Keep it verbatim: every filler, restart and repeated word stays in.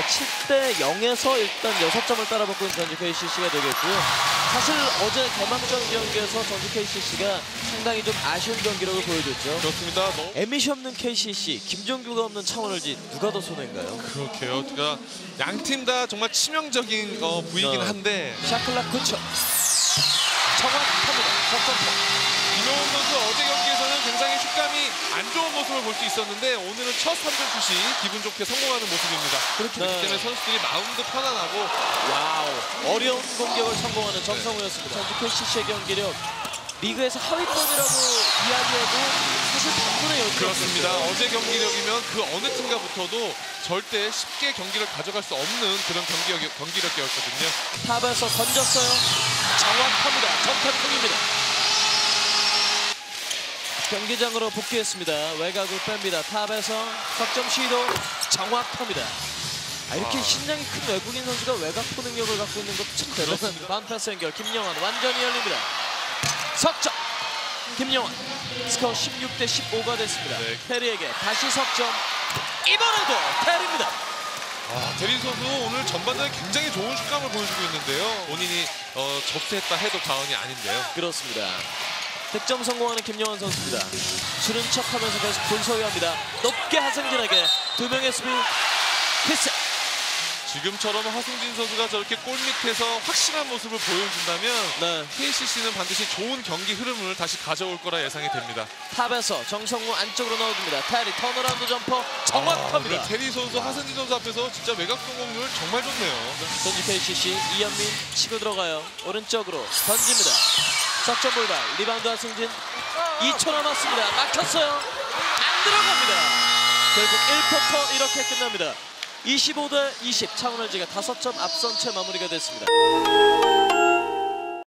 칠 대 영에서 일단 여섯 점을 따라붙고 있는 전주 케이씨씨가 되겠고요. 사실 어제 개막전 경기에서 전주 케이씨씨가 상당히 좀 아쉬운 경기력을 보여줬죠. 그렇습니다. 에밋이 없는 케이씨씨, 김종규가 없는 창원을지 누가 더 손해인가요? 그렇게요. 그러니까 양 팀 다 정말 치명적인 어, 부이긴 한데 샤클락 근처 정확합니다. 석점포. 김영훈 선수 어제 경기에서는 굉장히 슛감이 안 좋은 모습을 볼 수 있었는데 오늘은 첫 삼 점 슛이 기분 좋게 성공하는 모습입니다. 그렇기 네. 때문에 선수들이 마음도 편안하고 와우, 어려운 공격을 성공하는 정성우였습니다. 전주 케이씨씨의 경기력 리그에서 하위권이라고 이야기해도 사실 반문의 여지가 그렇습니다. 없었어요. 어제 경기력이면 그 어느 팀과 붙어도 절대 쉽게 경기를 가져갈 수 없는 그런 경기력, 경기력이었거든요. 탑에서 던졌어요. 정확합니다. 정태풍입니다. 경기장으로 복귀했습니다. 외곽을 뺍니다. 탑에서 석점 시도 정확합니다. 아, 이렇게 아. 신장이 큰 외국인 선수가 외곽 포능력을 갖고 있는 것도 참 대단합니다. 반패스 연결 김영환 완전히 열립니다. 석점 김영환. 스코어 십육 대 십오가 됐습니다. 네. 테리에게 다시 석점. 이번에도 테리입니다. 아, 데린 선수 오늘 전반전에 굉장히 좋은 슛감을 보여주고 있는데요. 본인이 어, 접수했다 해도 과언이 아닌데요. 그렇습니다. 득점 성공하는 김영환 선수입니다. 줄은 척하면서 계속 볼 소유합니다. 높게 하승진에게 두 명의 수비 키스. 지금처럼 하승진 선수가 저렇게 골 밑에서 확실한 모습을 보여준다면 네. 케이씨씨는 반드시 좋은 경기 흐름을 다시 가져올 거라 예상이 됩니다. 탑에서 정성우 안쪽으로 넣어줍니다. 테리 턴어라운드 점퍼 정확합니다. 아, 테리 선수, 하승진 선수 앞에서 진짜 외곽 성공률 정말 좋네요. 전주 케이씨씨 이현민 치고 들어가요. 오른쪽으로 던집니다. 석점 불발 리바운드 하승진. 이 초 남았습니다. 막혔어요. 안 들어갑니다. 결국 일 쿼터 이렇게 끝납니다. 이십오 대 이십 창원 엘지가 다섯 점 앞선 채 마무리가 됐습니다.